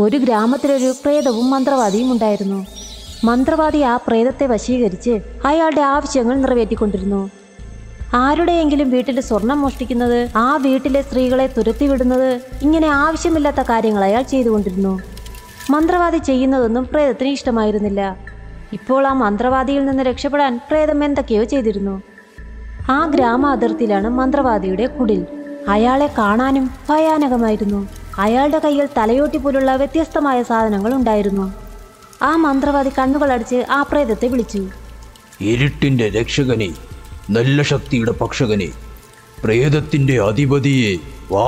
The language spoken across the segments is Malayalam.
ഒരു ഗ്രാമത്തിലൊരു പ്രേതവും മന്ത്രവാദിയും ഉണ്ടായിരുന്നു. മന്ത്രവാദി ആ പ്രേതത്തെ വശീകരിച്ച് അയാളുടെ ആവശ്യങ്ങൾ നിറവേറ്റിക്കൊണ്ടിരുന്നു. ആരുടെയെങ്കിലും വീട്ടിൽ സ്വർണം മോഷ്ടിക്കുന്നത്, ആ വീട്ടിലെ സ്ത്രീകളെ തുരത്തിവിടുന്നത്, ഇങ്ങനെ ആവശ്യമില്ലാത്ത കാര്യങ്ങൾ അയാൾ ചെയ്തുകൊണ്ടിരുന്നു. മന്ത്രവാദി ചെയ്യുന്നതൊന്നും പ്രേതത്തിന് ഇഷ്ടമായിരുന്നില്ല. ഇപ്പോൾ ആ മന്ത്രവാദിയിൽ നിന്ന് രക്ഷപ്പെടാൻ പ്രേതം എന്തൊക്കെയോ ചെയ്തിരുന്നു. ആ ഗ്രാമ അതിർത്തിയിലാണ് മന്ത്രവാദിയുടെ കുടിൽ. അയാളെ കാണാനും ഭയാനകമായിരുന്നു. അയാളുടെ കയ്യിൽ തലയോട്ടി പോലുള്ള വ്യത്യസ്തമായ സാധനങ്ങൾ ഉണ്ടായിരുന്നു. ആ മന്ത്രവാദി കണ്ണുകളടച്ച് ആ പ്രേതത്തെ വിളിച്ചു. ഇരുട്ടിന്റെ രക്ഷകനെ, നല്ല ശക്തിയുടെ പക്ഷകനെ, പ്രേതത്തിന്റെ അധിപതിയെ, വാ.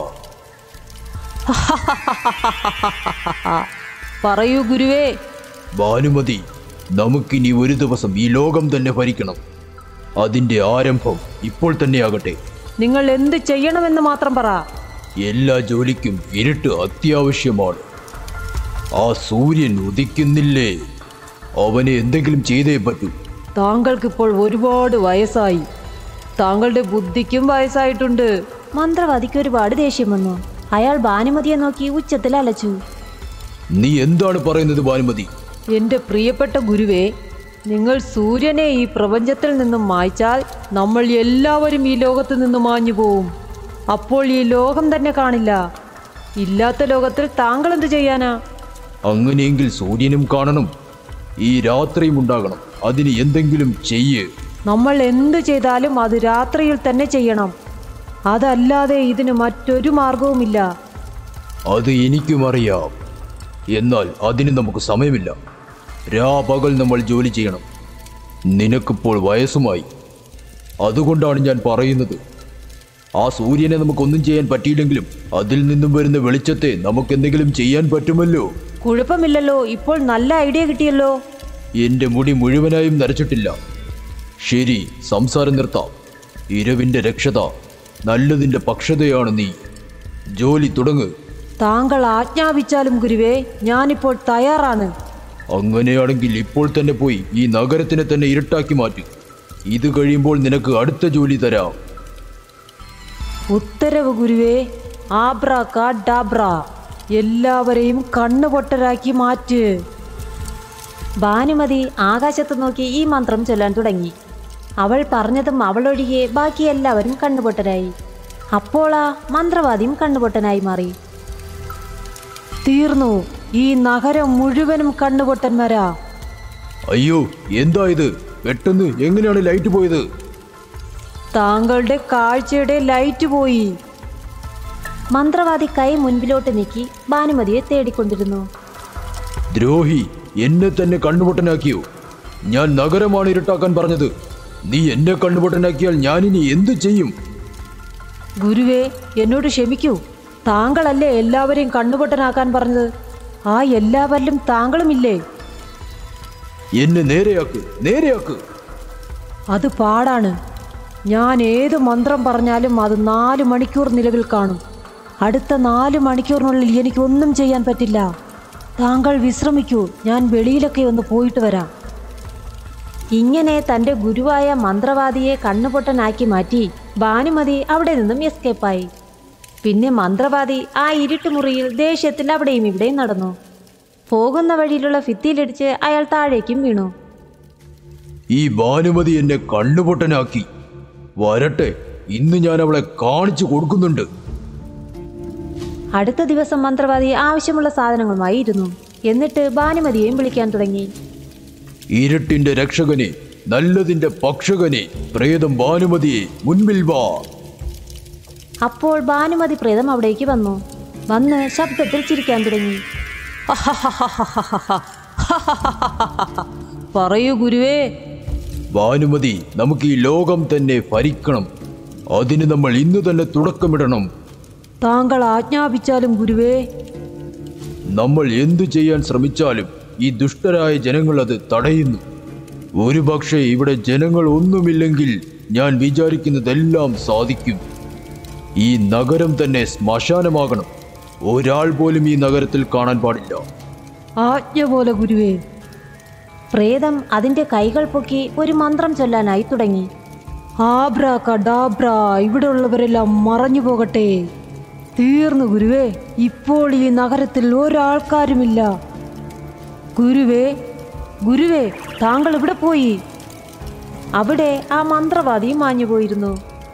പറയൂ ഗുരുവേ. ഭാനുമതി, നമുക്കിനി ഒരു ദിവസം ഈ ലോകം തന്നെ ഭരിക്കണം. അതിന്റെ ആരംഭം ഇപ്പോൾ തന്നെയാകട്ടെ. നിങ്ങൾ എന്ത് ചെയ്യണമെന്ന് മാത്രം പറ. എല്ലാ ജോലിക്കും ഇരുട്ട് അത്യാവശ്യമാണ്. ആ സൂര്യൻ ഉദിക്കുന്നില്ലേ, അവനെ എന്തെങ്കിലും ചെയ്തേ പറ്റൂ. താങ്കൾക്കിപ്പോൾ ഒരുപാട് വയസ്സായി. താങ്കളുടെ ബുദ്ധിക്കും വയസ്സായിട്ടുണ്ട്. മന്ത്രവാദിക്ക് ഒരുപാട് ദേഷ്യം വന്നു. അയാൾ ഭാനുമതിയെ നോക്കി ഉച്ചത്തിൽ അലച്ചു. നീ എന്താണ് പറയുന്നത് ഭാനുമതി? എൻ്റെ പ്രിയപ്പെട്ട ഗുരുവേ, നിങ്ങൾ സൂര്യനെ ഈ പ്രപഞ്ചത്തിൽ നിന്നും മായ്ച്ചാൽ നമ്മൾ എല്ലാവരും ഈ ലോകത്ത് നിന്നും മാഞ്ഞു പോവും. അപ്പോൾ ഈ ലോകം തന്നെ കാണില്ല. ഇല്ലാത്ത ലോകത്തിൽ താങ്കൾ എന്ത് ചെയ്യാനാ? അങ്ങനെയെങ്കിൽ സൂര്യനും കാണണം, ഈ രാത്രിയും ഉണ്ടാകണം. അതിന് എന്തെങ്കിലും ചെയ്യ്. നമ്മൾ എന്ത് ചെയ്താലും അത് രാത്രിയിൽ തന്നെ ചെയ്യണം. അതല്ലാതെ ഇതിന് മറ്റൊരു മാർഗവുമില്ല. അത് എനിക്കും അറിയാം. എന്നാൽ അതിന് നമുക്ക് സമയമില്ല. രാപകൽ നമ്മൾ ജോലി ചെയ്യണം. നിനക്കിപ്പോൾ വയസ്സുമായി. അതുകൊണ്ടാണ് ഞാൻ പറയുന്നത്. ആ സൂര്യനെ നമുക്കൊന്നും ചെയ്യാൻ പറ്റിയില്ലെങ്കിലും അതിൽ നിന്നും വരുന്ന വെളിച്ചത്തെ നമുക്കെന്തെങ്കിലും ചെയ്യാൻ പറ്റുമല്ലോ. കുഴപ്പമില്ലല്ലോ, ഇപ്പോൾ നല്ല ഐഡിയ കിട്ടിയല്ലോ. എൻ്റെ മുടി മുഴുവനായും നരച്ചിട്ടില്ല. ശരി, സംസാരം നിർത്താം. ഇരവിൻ്റെ രക്ഷത, നല്ലതിൻ്റെ പക്ഷതയാണ് നീ. ജോലി തുടങ്ങ്. താങ്കൾ ആജ്ഞാപിച്ചാലും ഗുരുവേ, ഞാനിപ്പോൾ തയ്യാറാണ്. അങ്ങനെയാണെങ്കിൽ ഇപ്പോൾ തന്നെ പോയി ഈ നഗരത്തിനെ തന്നെ ഇരുട്ടാക്കി മാറ്റും. ഇത് കഴിയുമ്പോൾ നിനക്ക് അടുത്ത ജോലി തരാം. ഉത്തരവ് ഗുരുവേ. ആബ്രാകാഡാബ്ര. എല്ലാവരെയും കണ്ണുപൊട്ടരാക്കി മാറ്റ്. ഭാനുമതി ആകാശത്ത് നോക്കി ഈ മന്ത്രം ചൊല്ലാൻ തുടങ്ങി. അവൾ പറഞ്ഞതും അവളൊഴികെ ബാക്കി എല്ലാവരും കണ്ണുപൊട്ടരായി. അപ്പോൾ ആ മന്ത്രവാദിയും കണ്ണുപൊട്ടനായി മാറി. തീർന്നു. ഈ നഗരം മുഴുവനും കണ്ണുപൊട്ടന്മാരാ. അയ്യോ, എന്താ ഇത്? പെട്ടെന്ന് എങ്ങനെയാണ് ലൈറ്റ് പോയത്? താങ്കളുടെ കാഴ്ചയുടെ ലൈറ്റ് പോയി. മന്ത്രവാദി കൈ മുൻപിലോട്ട് നീക്കി ഭാനുമതിയെ തേടിക്കൊണ്ടിരുന്നു. ദ്രോഹി, എന്നെ തന്നെ കണ്ണുപൊട്ടനാക്കിയോ? ഞാൻ നഗരമാണ് ഇരുട്ടാക്കാൻ പറഞ്ഞത്. നീ എന്നെ കണ്ണുപൊട്ടനാക്കിയാൽ ഞാനിനി എന്തു ചെയ്യും? ഗുരുവേ, എന്നോട് ക്ഷമിക്കൂ. താങ്കളല്ലേ എല്ലാവരെയും കണ്ണുപൊട്ടനാക്കാൻ പറഞ്ഞത്? ആ എല്ലാവരിലും താങ്കളുമില്ലേ? എന്നെ നേരെയാക്ക്, നേരെയാക്ക്. അത് പാടാണ്. ഞാൻ ഏത് മന്ത്രം പറഞ്ഞാലും അത് 4 മണിക്കൂർ നിലവിൽ കാണും. അടുത്ത 4 മണിക്കൂറിനുള്ളിൽ എനിക്കൊന്നും ചെയ്യാൻ പറ്റില്ല. താങ്കൾ വിശ്രമിക്കൂ, ഞാൻ വെളിയിലൊക്കെ ഒന്ന് പോയിട്ട് വരാം. ഇങ്ങനെ തൻ്റെ ഗുരുവായ മന്ത്രവാദിയെ കണ്ണുപൊട്ടനാക്കി മാറ്റി ഭാനുമതി അവിടെ നിന്നും എസ്കേപ്പായി. പിന്നെ മന്ത്രവാദി ആ ഇരുട്ടുമുറിയിൽ ദേഷ്യത്തിൽ അവിടെയും ഇവിടെയും നടന്നു. പോകുന്ന വഴിയിലുള്ള ഭിത്തിയിലിടിച്ച് അയാൾ താഴേക്കും വീണു. ഈ ഭാനുമതി എന്നെ കണ്ണുപൊട്ടനാക്കി. വരട്ടെ, ഇന്ന് ഞാൻ അവളെ കാണിച്ചു കൊടുക്കുന്നുണ്ട്. അടുത്ത ദിവസം മന്ത്രവാദി ആവശ്യമുള്ള സാധനങ്ങളുമായി ഇരുന്നു. എന്നിട്ട് ഭാനുമതിയെയും വിളിക്കാൻ തുടങ്ങി. ഇരുട്ടിന്റെ രക്ഷകനെ, നല്ലതിന്റെ പക്ഷകനെ, പ്രേതം ഭാനുമതിയെ, മുൻപിൽ വാ. അപ്പോൾ ഭാനുമതി പ്രേതം അവിടേക്ക് വന്നു. വന്ന് ശബ്ദത്തിൽ ചിരിക്കാൻ തുടങ്ങി. പറയൂ ഗുരുവേ. ഭാനുമതി, നമുക്ക് ഈ ലോകം തന്നെ ഭരിക്കണം. അതിന് നമ്മൾ ഇന്ന് തന്നെ തുടക്കമിടണം. താങ്കൾ ആജ്ഞാപിച്ചാലും ഗുരുവേ. നമ്മൾ എന്തു ചെയ്യാൻ ശ്രമിച്ചാലും ഈ ദുഷ്ടരായ ജനങ്ങൾ അത് തടയുന്നു. ഒരുപക്ഷെ ഇവിടെ ജനങ്ങൾ ഒന്നുമില്ലെങ്കിൽ ഞാൻ വിചാരിക്കുന്നതെല്ലാം സാധിക്കും. ഈ നഗരം തന്നെ ശ്മശാനമാകണം. ഒരാൾ പോലും ഈ നഗരത്തിൽ കാണാൻ പാടില്ല. ആജ്ഞ പോലെ ഗുരുവേ. പ്രേതം അതിൻ്റെ കൈകൾ പൊക്കി ഒരു മന്ത്രം ചൊല്ലാനായി തുടങ്ങി. ആബ്രാകാഡാബ്ര, ഇവിടെ ഉള്ളവരെല്ലാം മറഞ്ഞു പോകട്ടെ. തീർന്നു ഗുരുവേ, ഇപ്പോൾ ഈ നഗരത്തിൽ ഒരാൾക്കാരുമില്ല. ഗുരുവേ, ഗുരുവേ, താങ്കൾ ഇവിടെ പോയി. അവിടെ ആ മന്ത്രവാദി മാഞ്ഞുപോയിരുന്നു.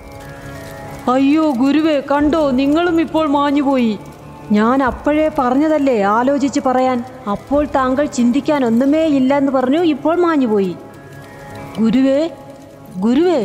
അയ്യോ ഗുരുവേ, കണ്ടോ, നിങ്ങളും ഇപ്പോൾ മാഞ്ഞുപോയി. ഞാൻ അപ്പോഴേ പറഞ്ഞതല്ലേ ആലോചിച്ച് പറയാൻ. അപ്പോൾ താങ്കൾ ചിന്തിക്കാൻ ഒന്നുമേ ഇല്ല എന്ന് പറഞ്ഞു, ഇപ്പോൾ മാഞ്ഞുപോയി. ഗുരുവേ, ഗുരുവേ,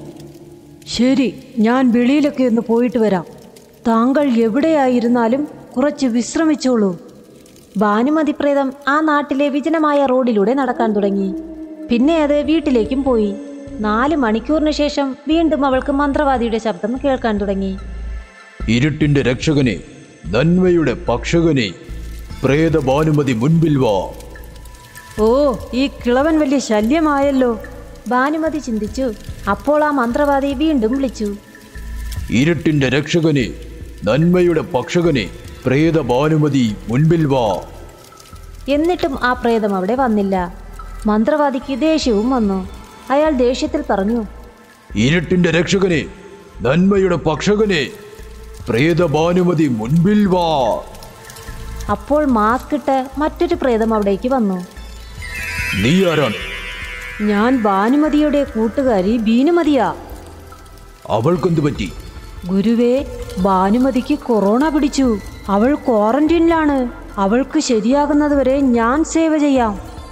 ശരി, ഞാൻ വെളിയിലൊക്കെ ഒന്ന് പോയിട്ട് വരാം. താങ്കൾ എവിടെയായിരുന്നാലും കുറച്ച് വിശ്രമിച്ചോളൂ. ഭാനുമതി പ്രേതം ആ നാട്ടിലെ വിജനമായ റോഡിലൂടെ നടക്കാൻ തുടങ്ങി. പിന്നെ അത് വീട്ടിലേക്കും പോയി. 4 മണിക്കൂറിന് ശേഷം വീണ്ടും അവൾക്ക് മന്ത്രവാദിയുടെ ശബ്ദം കേൾക്കാൻ തുടങ്ങി. ഇരുട്ടിന്റെ രക്ഷകനെ, നന്മയുടെ പക്ഷകനെ, പ്രേത ഭാനുമതി മുൻപിൽ വാ. ഓ, ഈ കിളവൻ വലിയ ശല്യമായല്ലോ, ഭാനുമതി ചിന്തിച്ചു. അപ്പോൾ ആ മന്ത്രവാദി വീണ്ടും വിളിച്ചു. ഇരുട്ടിന്റെ രക്ഷകനെ, നന്മയുടെ പക്ഷകനെ, പ്രേത ഭാനുമതി മുൻപിൽ വാ. എന്നിട്ടും ആ പ്രേതം അവിടെ വന്നില്ല. മന്ത്രവാദിക്ക് ദേഷ്യവും വന്നു. അയാൾ ദേഷ്യത്തിൽ പറഞ്ഞു, ഇരുട്ടിന്റെ രക്ഷകനെ, നന്മയുടെ പക്ഷകനെ, പ്രേത ഭാനുമതി മുൻപിൽ വാ. അപ്പോൾ മാസ്ക് ഇട്ട് മറ്റൊരു പ്രേതം അവിടേക്ക് വന്നു. നീ ആരാണ്? ഞാൻ ഭാനുമതിയുടെ കൂട്ടുകാരി ബീനുമതിയാ. അവൾക്കെന്തു പറ്റി? ഗുരുവേ, ഭാനുമതിക്ക് കൊറോണ പിടിച്ചു. അവൾ ക്വാറന്റീനിലാണ്. അവൾക്ക് ശരിയാകുന്നതുവരെ ഞാൻ സേവ ചെയ്യാം.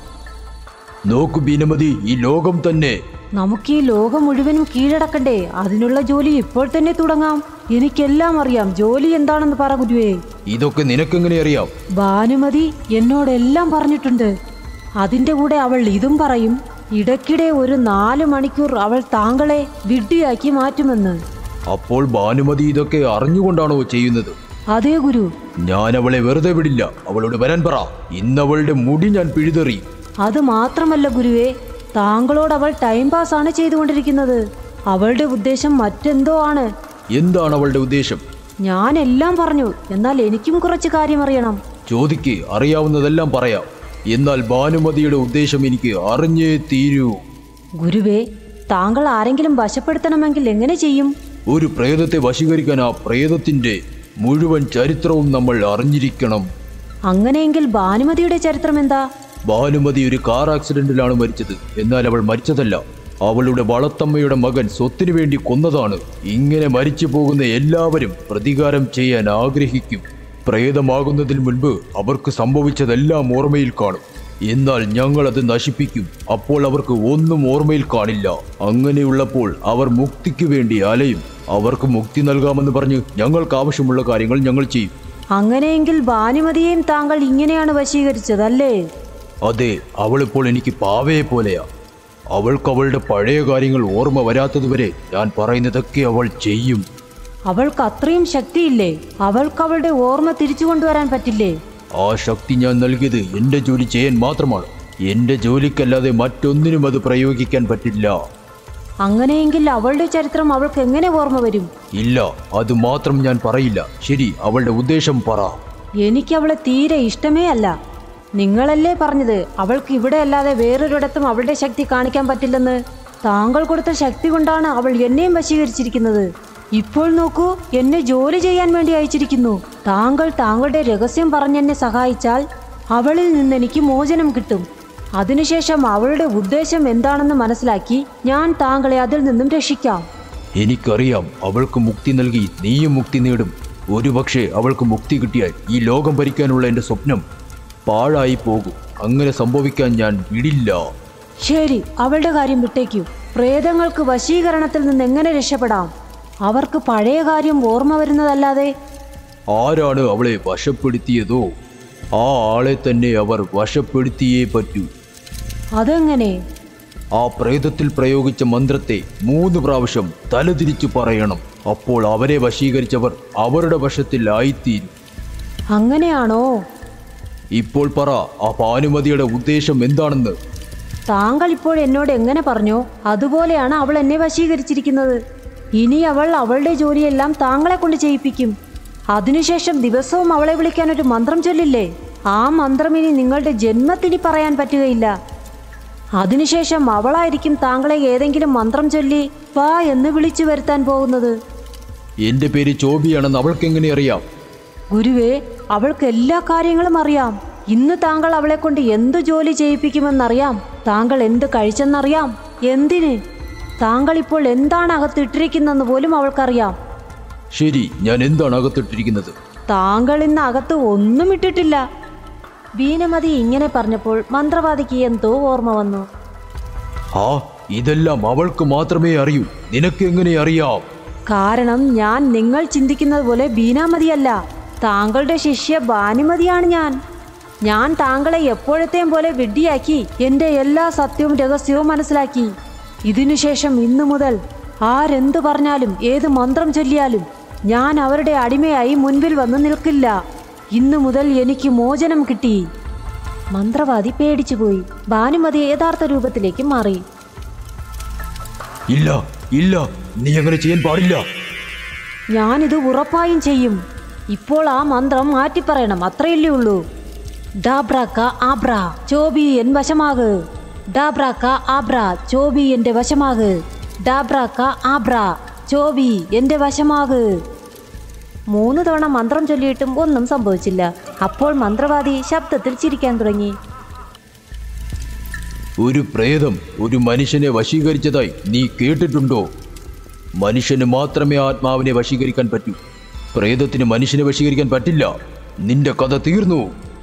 നോക്കു ബീനുമതി, ഈ ലോകം തന്നെ. നമുക്ക് ഈ ലോകം മുഴുവനും കീഴടക്കണ്ടേ? അതിനുള്ള ജോലി ഇപ്പോൾ തന്നെ തുടങ്ങാം. എനിക്കെല്ലാം അറിയാം. ജോലി എന്താണെന്ന് പറ ഗുരുവേ. ഇതൊക്കെ നിനക്കെങ്ങനെ അറിയാം? ഭാനുമതി എന്നോടെല്ലാം പറഞ്ഞിട്ടുണ്ട്. അതിൻ്റെ കൂടെ അവൾ ഇതും പറയും. ഇടയ്ക്കിടെ ഒരു 4 മണിക്കൂർ അവൾ താങ്കളെ വിഡ്ഢിയാക്കി മാറ്റുമെന്ന്. അപ്പോൾ ഭാനുമതി ഇതൊക്കെ അറിഞ്ഞുകൊണ്ടാണോ ചെയ്യുന്നത്? അതേ ഗുരു. ഞാൻ അവളെ വെറുതെ വിടില്ല. അവളോട് വരാൻ പറ. ഇന്നവളുടെ മുടി ഞാൻ പിഴുതെറി. അത് മാത്രമല്ല ഗുരുവേ, താങ്കളോട് അവൾ ടൈം പാസ് ആണ് ചെയ്തുകൊണ്ടിരിക്കുന്നത്. അവളുടെ ഉദ്ദേശം മറ്റെന്തോ ആണ്. എന്താണ് അവളുടെ ഉദ്ദേശം? ഞാൻ എല്ലാം പറഞ്ഞു. എന്നാൽ എനിക്കും കുറച്ച് കാര്യം അറിയണം. ചോദിക്ക്, അറിയാവുന്നതെല്ലാം പറയാം. എന്നാൽ ഭാനുമതിയുടെ ഉദ്ദേശം എനിക്ക് അറിഞ്ഞേ തീരൂ. ഗുരുവേ, താങ്കൾ ആരെങ്കിലും വശപ്പെടുത്തണമെങ്കിൽ എങ്ങനെ ചെയ്യും? ഒരു പ്രേതത്തെ വശീകരിക്കാൻ ആ പ്രേതത്തിന്റെ മുഴുവൻ ചരിത്രവും നമ്മൾ അറിഞ്ഞിരിക്കണം. അങ്ങനെയെങ്കിൽ ഭാനുമതിയുടെ ചരിത്രം എന്താ? ഭാനുമതി ഒരു കാർ ആക്സിഡന്റിലാണ് മരിച്ചത്. എന്നാൽ അവൾ മരിച്ചതല്ല. അവളുടെ വളത്തമ്മയുടെ മകൻ സ്വത്തിനു വേണ്ടി കൊന്നതാണ്. ഇങ്ങനെ മരിച്ചു പോകുന്ന എല്ലാവരും പ്രതികാരം ചെയ്യാൻ ആഗ്രഹിക്കും. പ്രേതമാകുന്നതിന് മുൻപ് അവർക്ക് സംഭവിച്ചതെല്ലാം ഓർമ്മയിൽ കാണും. എന്നാൽ ഞങ്ങൾ അത് നശിപ്പിക്കും. അപ്പോൾ അവർക്ക് ഒന്നും ഓർമ്മയിൽ കാണില്ല. അങ്ങനെയുള്ളപ്പോൾ അവർ മുക്തിക്ക് വേണ്ടി അലയും. അവർക്ക് മുക്തി നൽകാമെന്ന് പറഞ്ഞ് ഞങ്ങൾക്ക് ആവശ്യമുള്ള കാര്യങ്ങൾ ഞങ്ങൾ ചെയ്യും. അങ്ങനെയെങ്കിൽ ഭാനുമതിയെയും താങ്കൾ ഇങ്ങനെയാണ് വശീകരിച്ചതല്ലേ? അതെ, അവളിപ്പോൾ എനിക്ക് പാവയെ പോലെയാ. അവൾക്ക് അവളുടെ പഴയ കാര്യങ്ങൾ ഓർമ്മ വരാത്തതുവരെ ഞാൻ പറയുന്നതൊക്കെ അവൾ ചെയ്യും. അവൾക്ക് അത്രയും ശക്തിയില്ലേ? അവൾക്ക് അവളുടെ ഓർമ്മ തിരിച്ചു കൊണ്ടുവരാൻ പറ്റില്ലേ? ആ ശക്തി ഞാൻ നൽകിയത് എൻ്റെ ജോലി ചെയ്യാൻ മാത്രമാണ്. എൻ്റെ ജോലിക്കല്ലാതെ മറ്റൊന്നിനും അത് പ്രയോഗിക്കാൻ പറ്റില്ല. അങ്ങനെയെങ്കിൽ അവളുടെ ചരിത്രം അവൾക്ക് എങ്ങനെ ഓർമ്മ വരും? ഇല്ല, അത് മാത്രം ഞാൻ പറയില്ല. ശരി, അവളുടെ ഉദ്ദേശം പറ. എനിക്ക് അവളെ തീരെ ഇഷ്ടമേ അല്ല. നിങ്ങളല്ലേ പറഞ്ഞത് അവൾക്ക് ഇവിടെ അല്ലാതെ വേറൊരിടത്തും അവളുടെ ശക്തി കാണിക്കാൻ പറ്റില്ലെന്ന്? താങ്കൾ കൊടുത്ത ശക്തി കൊണ്ടാണ് അവൾ എന്നെയും വശീകരിച്ചിരിക്കുന്നത്. ഇപ്പോൾ നോക്കൂ, എന്നെ ജോലി ചെയ്യാൻ വേണ്ടി അയച്ചിരിക്കുന്നു. താങ്കൾ താങ്കളുടെ രഹസ്യം പറഞ്ഞെന്നെ സഹായിച്ചാൽ അവളിൽ നിന്ന് എനിക്ക് മോചനം കിട്ടും. അതിനുശേഷം അവളുടെ ഉദ്ദേശം എന്താണെന്ന് മനസ്സിലാക്കി ഞാൻ താങ്കളെ അതിൽ നിന്നും രക്ഷിക്കാം. എനിക്കറിയാം, അവൾക്ക് മുക്തി നൽകി നീയും മുക്തി നേടും. ഒരുപക്ഷെ അവൾക്ക് മുക്തി കിട്ടിയാൽ ഈ ലോകം ഭരിക്കാനുള്ള എൻ്റെ സ്വപ്നം പാഴായി പോകും. അങ്ങനെ സംഭവിക്കാൻ ഞാൻ വിടില്ല. ശരി, അവളുടെ കാര്യം വിട്ടേക്കൂ. പ്രേതങ്ങൾക്ക് വശീകരണത്തിൽ നിന്ന് എങ്ങനെ രക്ഷപ്പെടാം? അവർക്ക് പഴയ കാര്യം ഓർമ്മ വരുന്നതല്ലാതെ. ആരാണ് അവളെ വശപ്പെടുത്തിയതോ ആ ആളെ തന്നെ അവർ വശപ്പെടുത്തിയേ പറ്റൂ. അതെങ്ങനെ? ആ പ്രേതത്തിൽ പ്രയോഗിച്ച മന്ത്രത്തെ 3 പ്രാവശ്യം തലതിരിച്ചു പറയണം. അപ്പോൾ അവരെ വശീകരിച്ചവർ അവരുടെ വശത്തിൽ ആയിത്തീരും. അങ്ങനെയാണോ? ഇപ്പോൾ പറ, ആ ഭാനുമതിയുടെ ഉദ്ദേശം എന്താണെന്ന്. താങ്കൾ ഇപ്പോൾ എന്നോട് എങ്ങനെ പറഞ്ഞോ അതുപോലെയാണ് അവൾ എന്നെ വശീകരിച്ചിരിക്കുന്നത്. ഇനി അവൾ അവളുടെ ജോലിയെല്ലാം താങ്കളെ കൊണ്ട് ചെയ്യിപ്പിക്കും. അതിനുശേഷം ദിവസവും അവളെ വിളിക്കാൻ ഒരു മന്ത്രം ചൊല്ലില്ലേ? ആ മന്ത്രം ഇനി നിങ്ങളുടെ ജന്മത്തിനി പറയാൻ പറ്റുകയില്ല. അതിനുശേഷം അവളായിരിക്കും താങ്കളെ ഏതെങ്കിലും മന്ത്രം ചൊല്ലി വാ എന്ന് വിളിച്ചു വരുത്താൻ പോകുന്നത്. എൻ്റെ പേര് ചോബിയാണെന്ന് അവൾക്കെങ്ങനെ അറിയാം? ഗുരുവേ, അവൾക്ക് എല്ലാ കാര്യങ്ങളും അറിയാം. ഇന്ന് താങ്കൾ അവളെ കൊണ്ട് എന്തു ജോലി ചെയ്യിപ്പിക്കുമെന്നറിയാം. താങ്കൾ എന്ത് കഴിച്ചെന്നറിയാം. എന്തിന്? താങ്കൾ ഇപ്പോൾ എന്താണ് അകത്തിട്ടിരിക്കുന്നതെന്ന് പോലും അവൾക്കറിയാം. ശരി, ഞാൻ എന്താണ് അകത്തിട്ടിരിക്കുന്നത്? താങ്കൾ ഇന്ന് അകത്ത് ഒന്നും ഇട്ടിട്ടില്ല. ബീനമതി ഇങ്ങനെ പറഞ്ഞപ്പോൾ മന്ത്രവാദിക്ക് എന്തോ ഓർമ്മ വന്നു. ആ, ഇതെല്ലാം അവൾക്ക് മാത്രമേ അറിയൂ. നിനക്ക് എങ്ങനെ അറിയാം? കാരണം ഞാൻ നിങ്ങൾ ചിന്തിക്കുന്നത് പോലെ ബീനാമതിയല്ല. താങ്കളുടെ ശിഷ്യ ഭാനുമതിയാണ് ഞാൻ താങ്കളെ എപ്പോഴത്തെയും പോലെ വിഡ്ഢിയാക്കി എൻ്റെ എല്ലാ സത്യവും രഹസ്യവും മനസ്സിലാക്കി. ഇതിനുശേഷം ഇന്നു മുതൽ ആരെന്തു പറഞ്ഞാലും ഏത് മന്ത്രം ചൊല്ലിയാലും ഞാൻ അവരുടെ അടിമയായി മുൻപിൽ വന്ന് നിൽക്കില്ല. ഇന്നു മുതൽ എനിക്ക് മോചനം കിട്ടി. മന്ത്രവാദി പേടിച്ചുപോയി. ഭാനുമതി യഥാർത്ഥ രൂപത്തിലേക്ക് മാറി. ഇല്ല ഇല്ല, നീ അങ്ങനെ ചെയ്യാൻ പാടില്ല. ഞാനിത് ഉറപ്പായും ചെയ്യും. ഇപ്പോൾ ആ മന്ത്രം മാറ്റിപ്പറയണം, അത്രയല്ലേ ഉള്ളൂ. ഡാബ്രാക്ക ആബ്ര, ചോബി എൻ വശമാക്. ഡാബ്രാക്ക ആബ്ര, ചോബി എൻ്റെ വശമാക്. ഡാബ്രാക്ക ആബ്ര, ചോബി എൻ്റെ വശമാക്. 3 തവണ മന്ത്രം ചൊല്ലിയിട്ടും ഒന്നും സംഭവിച്ചില്ല. അപ്പോൾ മന്ത്രവാദി ശബ്ദത്തിൽ ചിരിക്കാൻ തുടങ്ങി. ഒരു പ്രേതം ഒരു മനുഷ്യനെ വശീകരിച്ചതായി നീ കേട്ടിട്ടുണ്ടോ? മനുഷ്യന് മാത്രമേ ആത്മാവിനെ വശീകരിക്കാൻ പറ്റൂ. പ്രേതത്തിന് മനുഷ്യനെ വശീകരിക്കാൻ പറ്റില്ല. നിന്റെ കഥ തീർന്നു.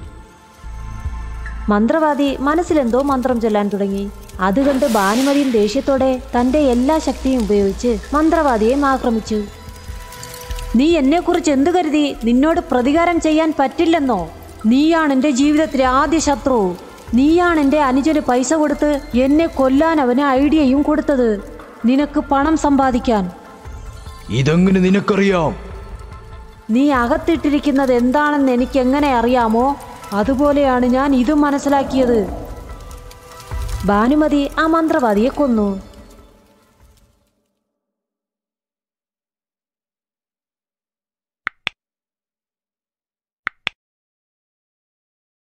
മന്ത്രവാദി മനസ്സിലെന്തോ മന്ത്രം ചൊല്ലാൻ തുടങ്ങി. അതുകണ്ട് ഭാനുമതിയും ദേഷ്യത്തോടെ തൻ്റെ എല്ലാ ശക്തിയും ഉപയോഗിച്ച് മന്ത്രവാദിയെ ആക്രമിച്ചു. നീ എന്നെക്കുറിച്ച് എന്തു കരുതി? നിന്നോട് പ്രതികാരം ചെയ്യാൻ പറ്റില്ലെന്നോ? നീയാണ് എൻ്റെ ജീവിതത്തിലെ ആദ്യ ശത്രു. നീയാണ് എൻ്റെ അനുജന് പൈസ കൊടുത്ത് എന്നെ കൊല്ലാൻ അവന് ഐഡിയയും കൊടുത്തത്, നിനക്ക് പണം സമ്പാദിക്കാൻ. ഇതെങ്ങനെ നിനക്കറിയാം? നീ അകത്തിട്ടിരിക്കുന്നത് എന്താണെന്ന് എനിക്ക് എങ്ങനെ അറിയാമോ? അതുപോലെയാണ് ഞാൻ ഇതും മനസ്സിലാക്കിയത്. ഭാനുമതി ആ മന്ത്രവാദിയെ കൊന്നു.